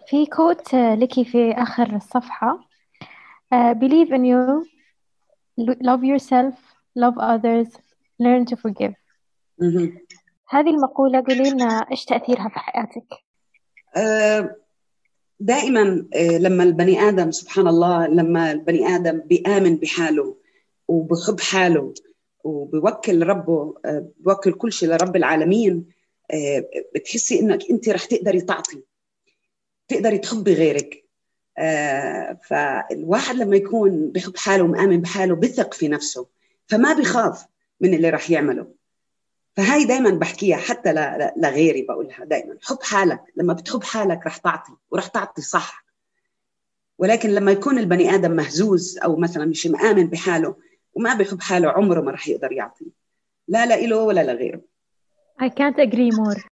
في كوت لك في آخر الصفحة. Believe in you, love yourself, love others, learn to forgive. مهم. هذه المقولة قولي لنا إيش تأثيرها في حياتك؟ دائما لما البني آدم سبحان الله، لما البني آدم بيآمن بحاله وبحب حاله وبوكل ربه، بوكل كل شيء لرب العالمين، بتحسي إنك أنت رح تقدري تقدري تحبي غيرك. فالواحد لما يكون بحب حاله ومآمن بحاله بثق في نفسه، فما بيخاف من اللي رح يعمله. فهاي دايما بحكيها حتى لغيري، بقولها دايما حب حالك. لما بتحب حالك رح تعطي ورح تعطي صح. ولكن لما يكون البني آدم مهزوز أو مثلا مش مآمن بحاله وما بيحب حاله، عمره ما رح يقدر يعطي، لا إله ولا لغيره. I can't agree more.